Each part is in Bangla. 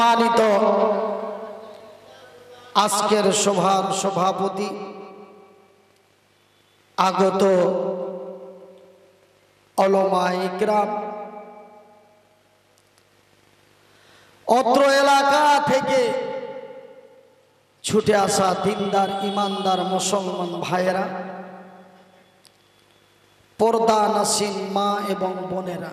সম্মানিত আজকের সভার সভাপতি, আগত উলামায়ে কিরাম, অত্র এলাকা থেকে ছুটে আসা দিনদার ইমানদার মুসলমান ভাইয়েরা, পর্দা নাসিন মা এবং বোনেরা,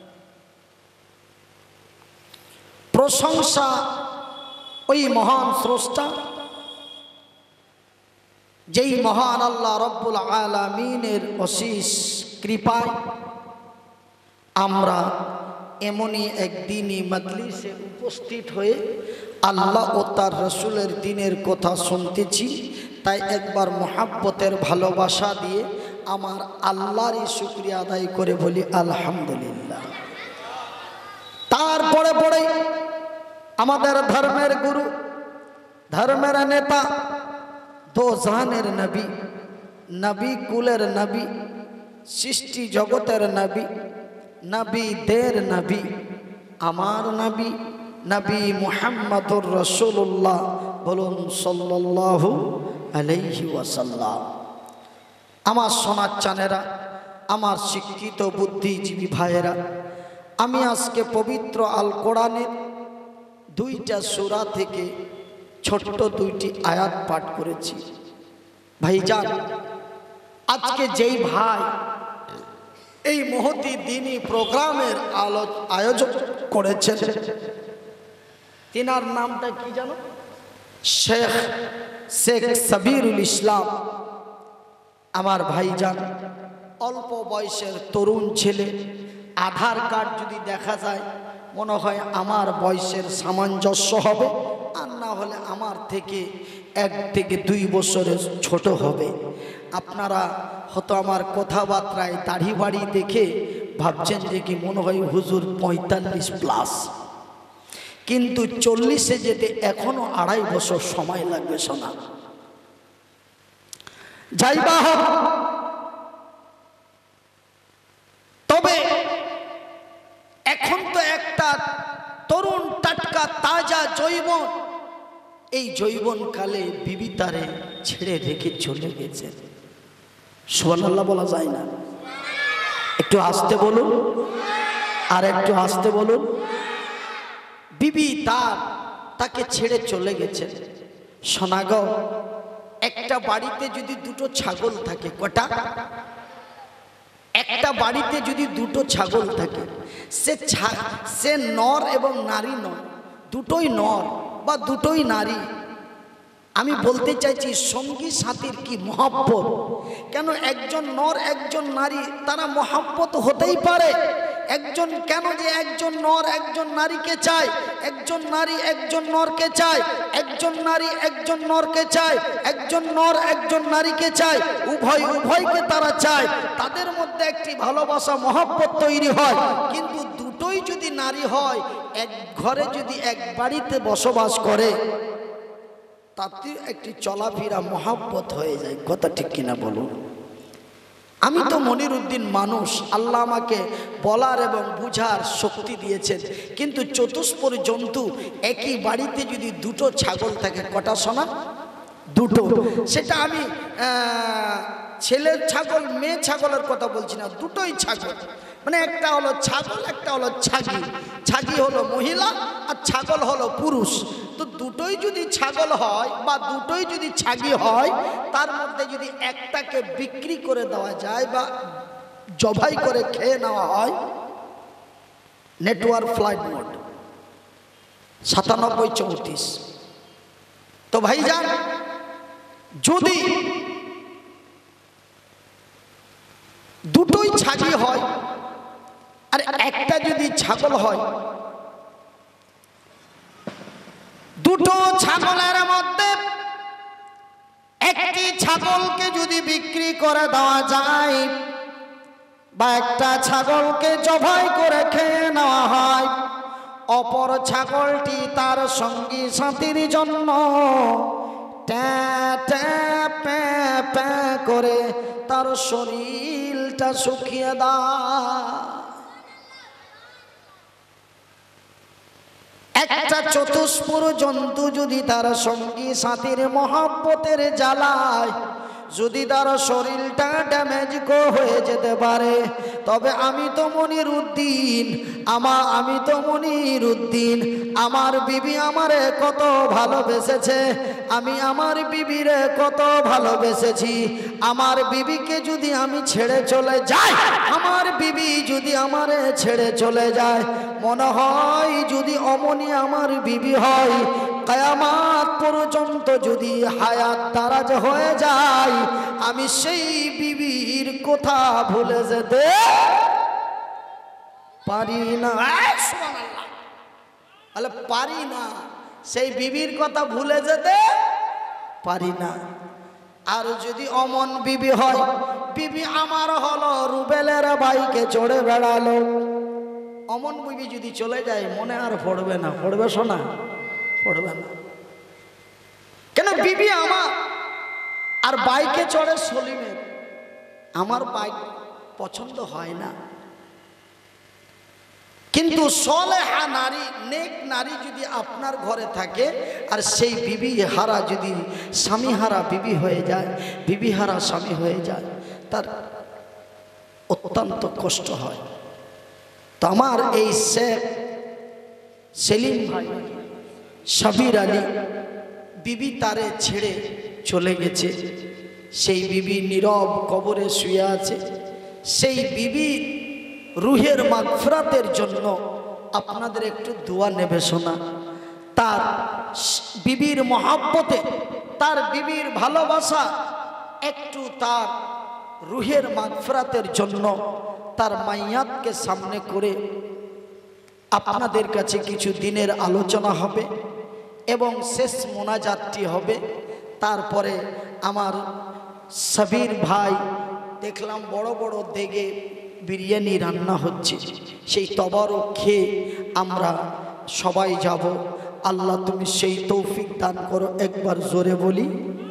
প্রশংসা ওই মহান স্রষ্টা যেই মহান আল্লাহ রব্বুল আলামিনের অশেষ কৃপায় আমরা এমনই একদিনই মজলিসে উপস্থিত হয়ে আল্লাহ ও তার রসুলের দিনের কথা শুনতেছি। তাই একবার মহাব্বতের ভালোবাসা দিয়ে আমার আল্লাহরই শুকরিয়া আদায় করে বলি আলহামদুলিল্লাহ। তারপরে পরে আমাদের ধর্মের গুরু, ধর্মের নেতা, দো জাহানের নবী, নবী কুলের নবী, সৃষ্টি জগতের নবী, নবীদের নবী, আমার নবী নবী মুহাম্মদুর রাসূলুল্লাহ, বলুন সাল্লাল্লাহু আলাইহি ওয়াসাল্লাম। আমার সোনার চানেরা, আমার শিক্ষিত বুদ্ধিজীবী ভাইয়েরা, আমি আজকে পবিত্র আল কোরআনের 2টা সূরা থেকে ছোট্ট 2টি আয়াত পাঠ করেছি। ভাইজান, আজকে যেই ভাই এই মহতি দ্বীনি প্রোগ্রামের আয়োজন করেছেন, তিনার নামটা কি জানো? শেখ সাবিরুল ইসলাম। আমার ভাইজান অল্প বয়সের তরুণ ছেলে, আধার কার্ড যদি দেখা যায় মনে হয় আমার বয়সের সামঞ্জস্য হবে, আর না হলে আমার থেকে 1 থেকে 2 বছরের ছোট হবে। আপনারা হয়তো আমার কথাবার্তায় দাড়ি বাড়ি দেখে ভাবছেন যে কি মনে হয় হুজুর 45+, কিন্তু 40-এ যেতে এখনো 2.5 বছর সময় লাগবে শোনা। যাইবা হোক, তবে এখন তো একটা তরুণ টাটকা তাজা যৌবন, এই যৌবন কালে বিবি তারে ছেড়ে রেখে চলে গেছে। সুবহানাল্লাহ বলা যায় না? একটু আস্তে বলুন, আর একটু আস্তে বলুন। বিবি তাকে ছেড়ে চলে গেছে। শোনা গো, একটা বাড়িতে যদি 2টো ছাগল থাকে, কটা? একটা বাড়িতে যদি 2টো ছাগল থাকে, সে নর এবং নারী নয়, দুটোই নর বা দুটোই নারী। আমি বলতে চাইছি সঙ্গী সাথীর কি মহব্বত, কেন একজন নর একজন নারী, তারা মহব্বত হতেই পারে। একজন কেন যে একজন নর একজন নারীকে চায়, একজন নারী একজন নরকে চায়, একজন নারী একজন নরকে চায়, একজন নর একজন নারীকে চায়, উভয়কে তারা চায়। তাদের মধ্যে একটি ভালোবাসা মহব্বত তৈরি হয়। কিন্তু দুটোই যদি নারী হয়, এক ঘরে যদি এক বাড়িতে বসবাস করে, তাতে একটি চলাফেরা মহব্বত হয়ে যায়। কথা ঠিক কিনা বলুন? আমি তো মনিরউদ্দিন মানুষ, আল্লাহ আমাকে বলার এবং বুঝার শক্তি দিয়েছেন, কিন্তু চতুষ্পদ জন্তু একই বাড়িতে যদি 2টো ছাগল থাকে, কটা শোনা? 2টো। সেটা আমি ছেলের ছাগল মেয়ে ছাগলের কথা বলছি না, দুটোই ছাগল। মানে একটা হলো ছাগল, একটা হলো ছাগি। ছাগি হলো মহিলা আর ছাগল হলো পুরুষ। তো দুটোই যদি ছাগল হয় বা দুটোই যদি ছাগি হয়, তার মধ্যে যদি একটাকে বিক্রি করে দেওয়া যায় বা জবাই করে খেয়ে নেওয়া হয়, নেটওয়ার্ক ফ্লাইট মোড 9734। তো ভাইজান, যদি দুটোই ছাগি হয় আর একটা যদি ছাগল হয়, 2টো ছাগলের মধ্যে একটি ছাগলকে যদি বিক্রি করে দেওয়া যায় বা একটা ছাগলকে জবাই করে খেয়ে নেওয়া হয়, অপর ছাগলটি তার সঙ্গী সাথীর জন্য করে তার শরীরটা শুকিয়ে দেয়। একটা চতুষ্পদ জন্তু যদি তার সঙ্গী সাথীর মহব্বতের জ্বালায় যদি তার শরীরটা ড্যামেজ হয়ে যেতে পারে, তবে আমি তো মনিরুদ্দিন, আমার বিবি আমারে কত ভালোবেসেছে, আমি আমার বিবিরে কত ভালোবেসেছি। আমার বিবিকে যদি আমি ছেড়ে চলে যাই, আমার বিবি যদি আমারে ছেড়ে চলে যায়, মনে হয় যদি অমনি আমার বিবি হয়, কিয়ামত পর্যন্ত যদি হায়াত দারাজ হয়ে যায়, আমি সেই বিবির কথা ভুলে যেতে পারি না। সুবহানাল্লাহ, আলে পারি না, সেই বিবির কথা ভুলে যেতে পারি না। আর যদি অমন বিবি হয়, বিবি আমার হলো রুবেলের বাইকে চড়ে বেড়ালো, অমন বিবি যদি চলে যায় মনে আর পড়বে না, পড়বে শোনা, পড়বে না। কেন? বিবি আমার, আর বাইকে চড়ে সলিমের, আমার বাইক পছন্দ হয় না। কিন্তু সলেহা নারী, নেক নারী যদি আপনার ঘরে থাকে, আর সেই বিবি হারা যদি স্বামী হারা বিবি হয়ে যায়, বিবি হারা স্বামী হয়ে যায়, তার অত্যন্ত কষ্ট হয়। তো আমার এই শেখ সেলিম ভাই সাবির আলী, বিবি তারে ছেড়ে চলে গেছে, সেই বিবি নীরব কবরে শুয়ে আছে। সেই বিবি রুহের মাগফিরাতের জন্য আপনাদের একটু দোয়া নেবে শোনা। তার বিবির মহব্বতে, তার বিবির ভালোবাসা, একটু তার রুহের মাগফিরাতের জন্য তার মাইয়াতকে সামনে করে আপনাদের কাছে কিছু দিনের আলোচনা হবে এবং শেষ মোনাজাতটি হবে। তারপরে আমার সাবির ভাই দেখলাম বড় বড় দেগে বিরিয়ানি রান্না হচ্ছে, সেই তবারক খেয়ে আমরা সবাই যাব। আল্লাহ তুমি সেই তৌফিক দান করো, একবার জোরে বলি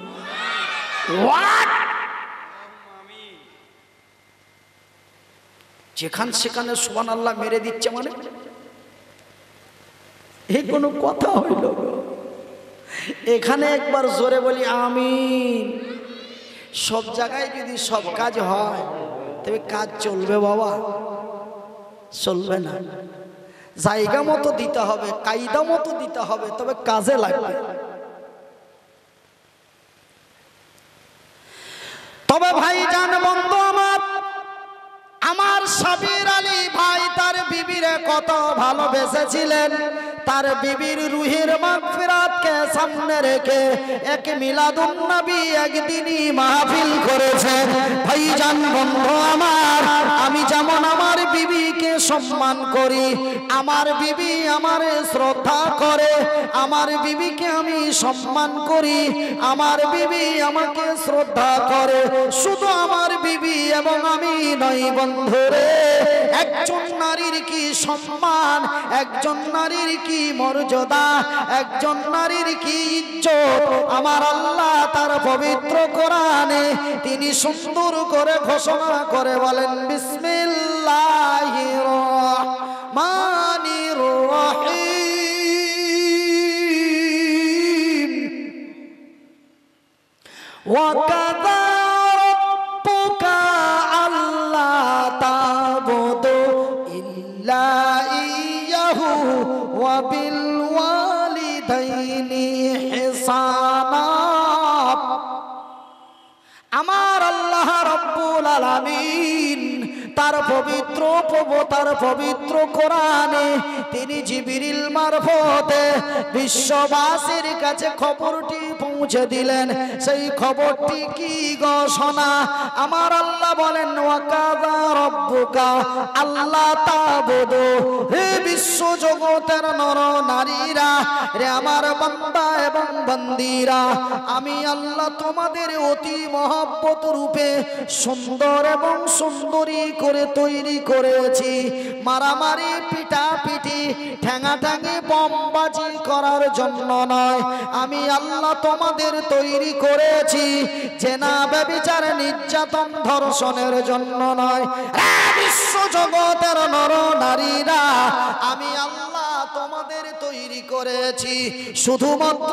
যেখান সেখানে সুবহানাল্লাহ মেরে দিচ্ছে, মানে এই কোনো কথা হইল? এখানে একবার জোরে বলি আমিন। সব জায়গায় যদি সব কাজ হয় তবে কাজ চলবে বাবা? চলবে না। জায়গা মতো দিতে হবে, কায়দা মতো দিতে হবে, তবে কাজে লাগবে। তবে ভাই জান বন্ধু আমার সাবির আলী ভাই তার বিবিরে কত ভালোবেসেছিলেন। তার বিবির রুহের মাগফিরাতকে সামনে রেখে এক মিলাদুন নবী একদিনই মাহফিল করেছে। ভাইজান বন্ধু আমার, আমি যেমন আমার বিবিকে সম্মান করি, আমার বিবি আমারে শ্রদ্ধা করে, আমার বিবিকে আমি সম্মান করি, আমার বিবি আমাকে শ্রদ্ধা করে। শুধু আমার বিবি এবং আমি নই বন্ধুরে, একজন নারীর কি সম্মান, একজন নারীর কি মর্যাদা, একজন নারীর কি ইজ্জত, আমার আল্লাহ তার পবিত্র কোরআনে তিনি সুন্দর করে ঘোষণা করে বলেন, বিসমিল্লাহির রহমানির রহিম। ওয়া কাযা রাব্বুকা আল্লা তা'বুদু ইল্লা ইয়্যাহু ওয়া বিল ওয়ালিদাইনি ইহসানা। আমার আল্লাহ রাব্বুল আলামিন তার পবিত্র কোরআনে তিনি জিবরিল মারফতে বিশ্ববাসীর কাছে খবরটি পৌঁছে দিলেন। সেই খবরটি কি গো শোনা? আমার আল্লাহ বলেন, ওয়া কাযা রাব্বুকা আল্লাহ তা'বুদু, হে বিশ্ব জগতের নর নারীরা, রে আমার বান্দা এবং বান্দীরা, আমি আল্লাহ তোমাদের অতি মহব্বত রূপে সুন্দর এবং সুন্দরী করে তৈরি করেছি। মারামারি, পিটাপিটি, ঠ্যাঙাঠ্যাঙি, বোমবাজি করার জন্য নয়, আমি আল্লাহ তোমাদের তৈরি করেছি জেনা, ব্যভিচার, নির্যাতন, ধর্ষণের জন্য নয়। বিশ্ব জগতের নর নারীরা, আমি আল্লাহ তোমাদের তৈরি করেছি শুধুমাত্র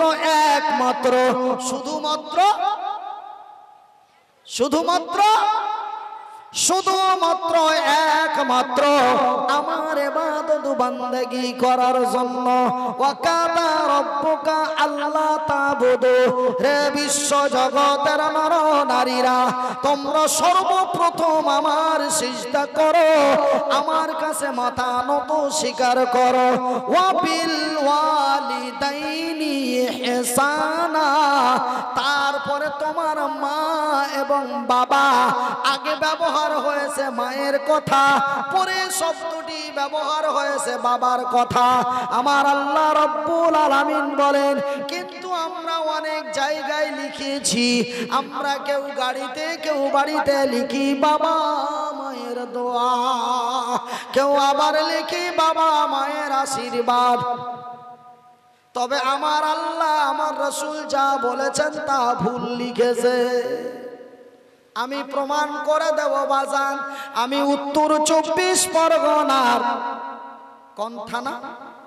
একমাত্র আমার ইবাদত বান্দেগি করার জন্য। ওয়াকাদা রব্বুকা আল্লাহ তা'বুদু, হে বিশ্ব জগতের নর নারীরা, তোমরা সর্বপ্রথম আমার সিজদা করো, আমার কাছে মাথা নত স্বীকার করো। ওয়া বিল ওয়ালিদাইনি ইহসানা, তারপরে তোমার মা এবং বাবা, আগে ব্যবহার হয়েছে মায়ের কথা, পরে শব্দটি ব্যবহার হয়েছে বাবার কথা। আমার আল্লাহ রব্বুল আলামিন বলেন, কিন্তু আমরা অনেক জায়গায় লিখেছি, আমরা কেউ গাড়িতে কেউ বাড়িতে লিখি বাবা মায়ের দোয়া, কেউ আবার লিখি বাবা মায়ের আশীর্বাদ। তবে আমার আল্লাহ আমার রাসূল যা বলেছেন তা ভুল লিখেছে। আমি প্রমাণ করে দেব বাজান। আমি উত্তর 24 পরগনার কোন থানা?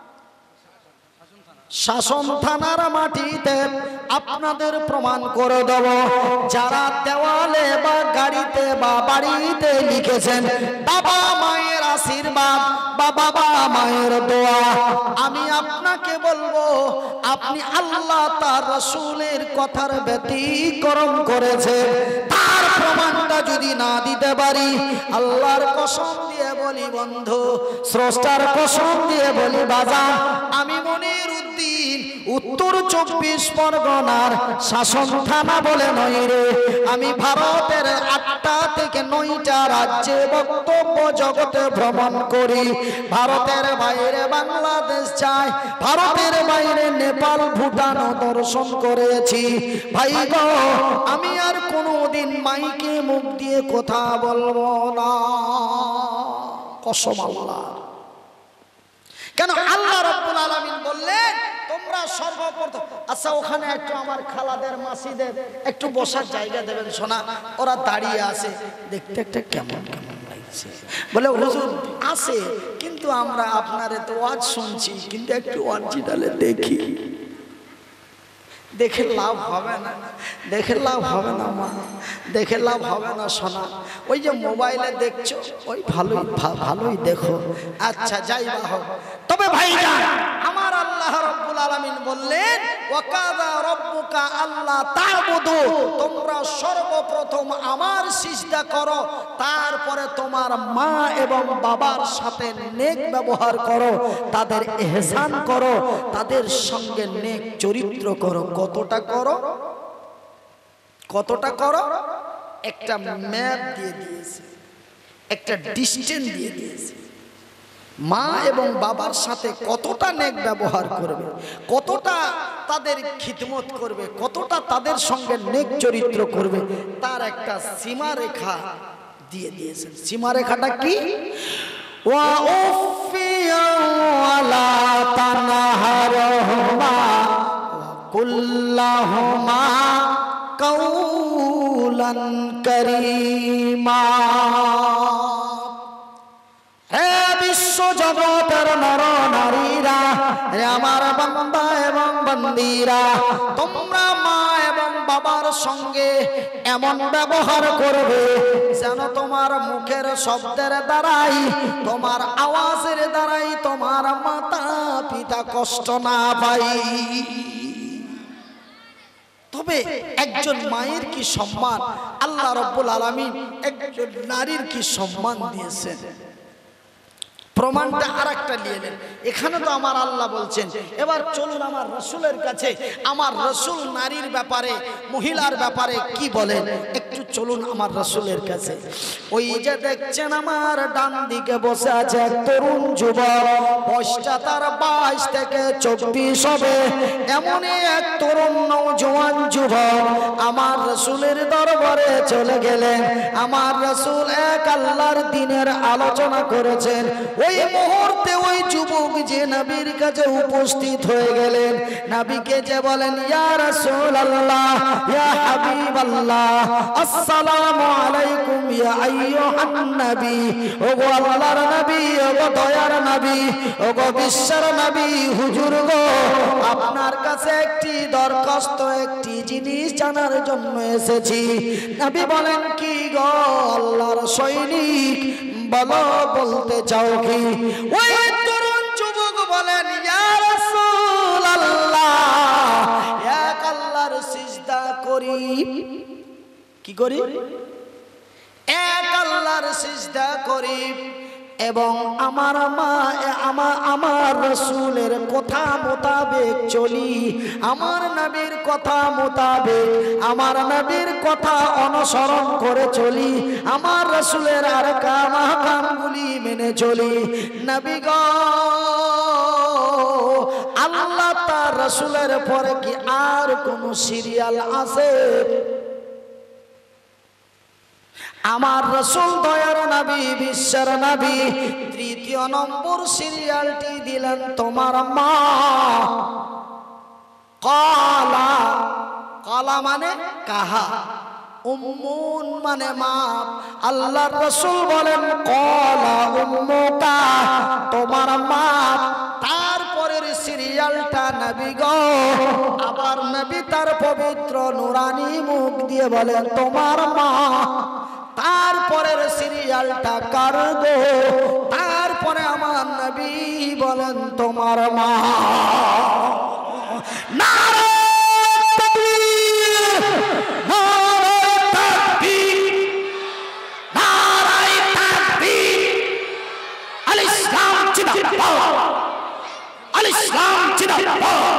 শাসন থানার মাটিতে আপনাদের প্রমাণ করে দেব, যারা দেওয়ালে বা গাড়িতে বা বাড়িতে লিখেছেন বাবা মায়ের আশীর্বাদ বা বাবা মায়ের দোয়া, আমি আপনাকে বলবো আপনি আল্লাহ তার রাসূলের কথার ব্যতিক্রম করেছে। তার প্রমাণটা যদি না দিতে পারি, আল্লাহর কসম দিয়ে বলি বন্ধু, স্রষ্টার কসম দিয়ে বলি বাজান, আমি মনির উদ্দিন উত্তর 24 পরগনার শাসন থানা বলে নয় রে, আমি ভারতের 8টা থেকে 9টা রাজ্যে বক্তব্য জগতে ভ্রমণ করি। ভারতের বাইরে বাংলাদেশ যাই, ভারতের বাইরে নেপাল ভুটান দর্শন করেছি। ভাই গো, আমি আর কোনোদিন মাইকে মুখ দিয়ে কথা বলবো না, কসম আল্লাহ। কেন? আল্লাহ রাব্বুল আলামিন বললেন তোমরা সর্বপ্রথম। আচ্ছা, ওখানে একটু আমার খালাদের মাসিদের একটু বসার জায়গা দেবেন শোনা, ওরা দাঁড়িয়ে আছে, দেখতে একটা কেমন কেমন লাগছে। বলে হুজুর আছে, কিন্তু আমরা আপনার তো ওয়াজ শুনছি, কিন্তু একটু অরিজিনালে দেখি। দেখে লাভ হবে না, দেখে লাভ হবে না মা, দেখে লাভ হবে না শোনা। ওই যে মোবাইলে দেখছো, ওই ভালোই দেখো। আচ্ছা, যাই বা হোক, তবে ভাইজান আমার আল্লাহ রাব্বুল আলামিন বললেন ওয়াকাদা রব্বুকা আল্লাহ তা'বুদু, তোমরা সর্বপ্রথম আমার সিজদা করো, তারপরে তোমার মা এবং বাবার সাথে নেক ব্যবহার করো, তাদের ইহসান করো, তাদের সঙ্গে নেক চরিত্র করো। কতটা করো? কতটা করো? একটা ম্যাপ দিয়ে দিয়েছে, একটা ডিসটেন্স দিয়ে দিয়েছে। মা এবং বাবার সাথে কতটা নেক ব্যবহার করবে, কতটা তাদের খিদমত করবে, কতটা তাদের সঙ্গে নেক চরিত্র করবে, তার একটা সীমারেখা দিয়ে দিয়েছেন। সীমারেখাটা কি? ওয়া উফিয়া ওয়ালা তানহারহুমা কুল্লাহুমা কাউলান কারীমা। হে বিশ্ব জগতের নর নারীরা, হে আমার বান্দা এবং বান্দীরা, তোমরা মা এবং বাবার সঙ্গে এমন ব্যবহার করবে যেন তোমার মুখের শব্দের দ্বারাই, তোমার আওয়াজের দ্বারাই তোমার মাতা পিতা কষ্ট না পায়। তবে একজন মায়ের কি সম্মান, আল্লাহ রাব্বুল আলামিন একজন নারীর কি সম্মান দিয়েছেন, প্রমাণটা আরেকটা নিয়ে নেন। এখানে তো আমার আল্লাহ বলছেন, এবার চলুন আমার রাসূলের কাছে। আমার রাসূল নারীর ব্যাপারে, মহিলার ব্যাপারে কি বলেন, একটু চলুন আমার রাসূলের কাছে। ওই যে দেখছেন আমার ডান দিকে বসে আছে এক তরুণ যুবক, বয়সটা তার 22 থেকে 24 হবে। এমনই এক তরুণ নওজোয়ান যুবক আমার রাসূলের দরবারে চলে গেলেন। আমার রাসূল এক আল্লাহর দ্বীনের আলোচনা করেছেন। ওই মুহূর্তে ওই যুবক যে নবীর কাছে উপস্থিত হয়ে গেলেন, নবীকে যে বলেন ইয়া রাসূলুল্লাহ ইয়া হাবিবাল্লাহ আসসালামু আলাইকুম ইয়া আইয়ুহান নবী। ওগো আল্লাহর নবী, ওগো দয়ার নবী, ওগো বিশ্বের নবী, হুজুর গো, আপনার কাছে একটি দরখাস্ত, একটি জিনিস জানার জন্য এসেছি। নবী বলেন কি গো আল্লাহর সৈনিক, বলো বলতে চাও কি? ওই তরুণ যুবক বলেন ইয়া রাসূলুল্লাহ, এক আল্লাহর সিজদা করি। কি করি? এক আল্লাহর সিজদা করি এবং আমার মা আমার রাসূলের কথা মোতাবেক চলি, আমার নবীর কথা মোতাবেক, আমার নবীর কথা অনুসরণ করে চলি, আমার রাসূলের আরকাম আহকামগুলি মেনে চলি। নবী গো, আল্লাহ তার রাসূলের পরে কি আর কোন সিরিয়াল আছে? আমার রাসূল দয়ার নবী, বিশ্বের নবী, তৃতীয় নম্বর সিরিয়ালটি দিলেন তোমার মা। কালা, কালা মানে কাহা, উম্মুন মানে মা। আল্লাহর রাসূল বলেন কালা উম্মুকা, তোমার মা। তারপরের সিরিয়ালটা নবী গো, আবার নবী তার পবিত্র নুরানি মুখ দিয়ে বলেন তোমার মা। তারপরের সিরিয়ালটা কার গো? তারপরে আমার নবী বলেন তোমার মা। নারে তাকবীর, নারে তাকবীর, নারে তাকবীর। আল ইসলাম জিন্দাবাদ, আল ইসলাম জিন্দাবাদ।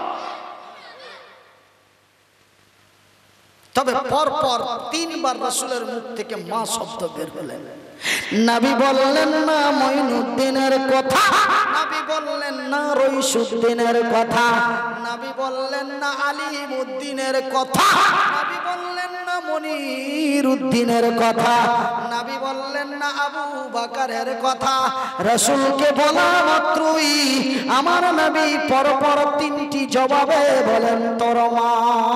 তবে পরপর তিনবার রাসূলের মুখ থেকে মা শব্দ বের হলেন। নবী বললেন না মঈনুদ্দিনের কথা, নবী বললেন না রইসুদ্দিনের কথা, নবী বললেন না আলিমউদ্দিনের কথা, নবী বললেন না মনিরউদ্দিনের কথা, নবী বললেন না আবু বকরের কথা। রাসূলকে বলা মাত্রই আমার নবী পরপর তিনটি জবাবে বলেন তোর মা।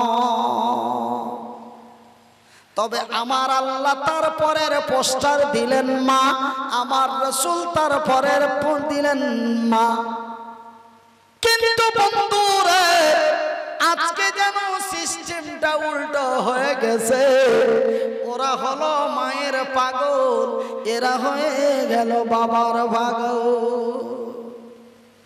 তবে আমার আল্লাহ তার পরের পোস্টার দিলেন মা, আমার রাসূল তার পরের দিলেন মা। কিন্তু বন্ধুরে, আজকে যেন সিস্টেমটা উল্টো হয়ে গেছে। ওরা হলো মায়ের পাগল, এরা হয়ে গেল বাবার পাগল।